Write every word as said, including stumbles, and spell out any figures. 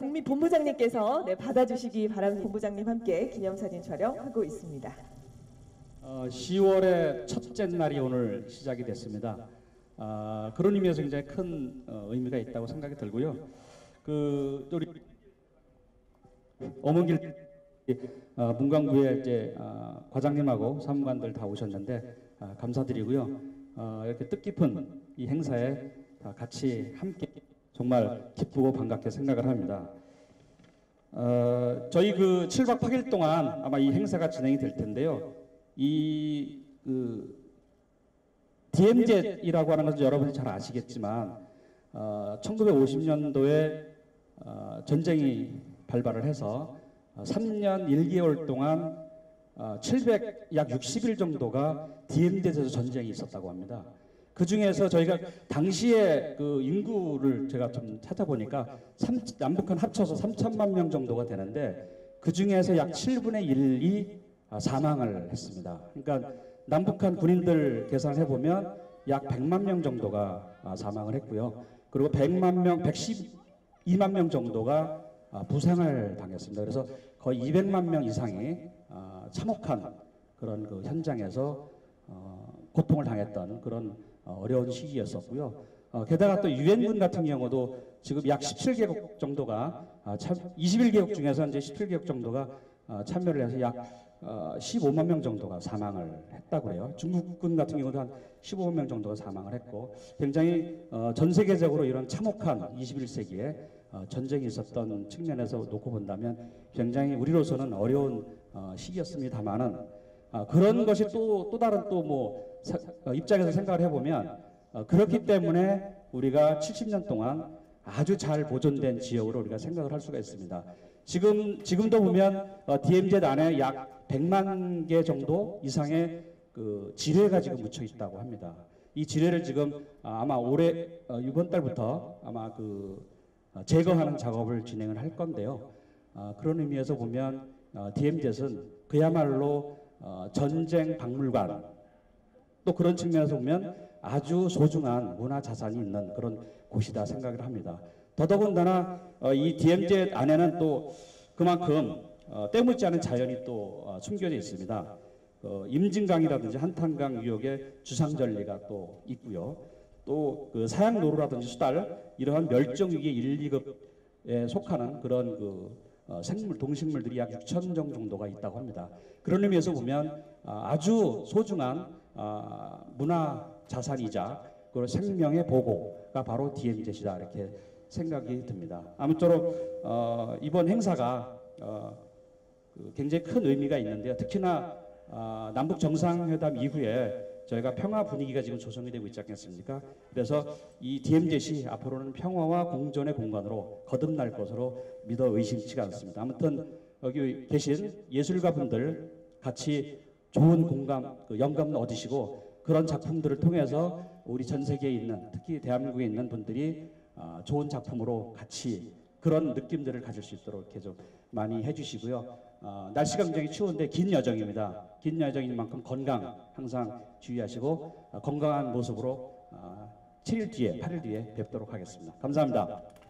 국민본부장님께서 네, 받아주시기 바랍니다. 본부장님 함께 기념사진 촬영하고 있습니다. 어, 시월의 첫째 날이 오늘 시작이 됐습니다. 아, 그런 의미에서 굉장히 큰 어, 의미가 있다고 생각이 들고요. 그 우리 어문길 어, 문광부의 이제 어, 과장님하고 사무관들 다 오셨는데 어, 감사드리고요. 어, 이렇게 뜻깊은 이 행사에 다 같이 함께 정말 기쁘고 반갑게 생각을 합니다. 어, 저희 그 칠 박 팔 일 동안 아마 이 행사가 진행이 될 텐데요. 이 그 디엠젯이라고 하는 것은 여러분이 잘 아시겠지만 어, 천구백오십 년도에 어, 전쟁이 발발을 해서 어, 삼 년 일 개월 동안 어, 칠백 약 육십 일 정도가 디엠젯에서 전쟁이 있었다고 합니다. 그 중에서 저희가 당시에 그 인구를 제가 좀 찾아보니까 삼, 남북한 합쳐서 삼천만 명 정도가 되는데 그 중에서 약 칠분의 일이 사망을 했습니다. 그러니까 남북한 군인들 계산을 해보면 약 백만 명 정도가 사망을 했고요. 그리고 백만 명, 백십이만 명 정도가 부상을 당했습니다. 그래서 거의 이백만 명 이상이 참혹한 그런 그 현장에서 고통을 당했던 그런 어려운 시기였었고요. 어, 게다가 또 유엔군 같은 경우도 지금 약 십칠 개국 정도가 아, 참, 이십일 개국 중에서 이제 십칠 개국 정도가 아, 참여를 해서 약 어, 십오만 명 정도가 사망을 했다고 해요. 중국군 같은 경우도 한 십오만 명 정도가 사망을 했고 굉장히 어, 전 세계적으로 이런 참혹한 이십일 세기에 어, 전쟁이 있었던 측면에서 놓고 본다면 굉장히 우리로서는 어려운 어, 시기였습니다만은 아, 그런 것이 또, 또 다른 또 뭐 입장에서 생각을 해보면 어, 그렇기 때문에 우리가 칠십 년 동안 아주 잘 보존된 지역으로 우리가 생각을 할 수가 있습니다. 지금, 지금도 보면 어, 디엠젯 안에 약 백만 개 정도 이상의 그 지뢰가 지금 묻혀 있다고 합니다. 이 지뢰를 지금 아, 아마 올해 어, 이번 달부터 아마 그 어, 제거하는 작업을 진행을 할 건데요. 어, 그런 의미에서 보면 어, 디엠젯은 그야말로 어, 전쟁 박물관 또 그런 측면에서 보면 아주 소중한 문화 자산이 있는 그런 곳이다 생각을 합니다. 더더군다나 어, 이 디엠젯 안에는 또 그만큼 어, 때묻지 않은 자연이 또 어, 숨겨져 있습니다. 어, 임진강이라든지 한탄강 유역의 주상절리가 또 있고요. 또 그 사양노루라든지 수달 이러한 멸종위기 일, 이 급에 속하는 그런 그 어, 생물, 동식물들이 약 육천 종 정도가 있다고 합니다. 그런 의미에서 보면 아, 아주 소중한 아, 문화 자산이자 그 생명의 보고가 바로 디엠젯이다 이렇게 생각이 듭니다. 아무쪼록 어, 이번 행사가 어, 그 굉장히 큰 의미가 있는데요. 특히나 어, 남북 정상회담 이후에 저희가 평화 분위기가 지금 조성이 되고 있지 않겠습니까? 그래서 이 디엠젯이 앞으로는 평화와 공존의 공간으로 거듭날 것으로 믿어 의심치가 않습니다. 아무튼 여기 계신 예술가분들 같이 좋은 공감, 그 영감 얻으시고 그런 작품들을 통해서 우리 전 세계에 있는 특히 대한민국에 있는 분들이 어, 좋은 작품으로 같이 그런 느낌들을 가질 수 있도록 이렇게 좀 많이 해주시고요. 어, 날씨가 굉장히 추운데 긴 여정입니다. 긴 여정인 만큼 건강 항상 주의하시고 어, 건강한 모습으로 어, 칠 일 뒤에, 팔 일 뒤에 뵙도록 하겠습니다. 감사합니다.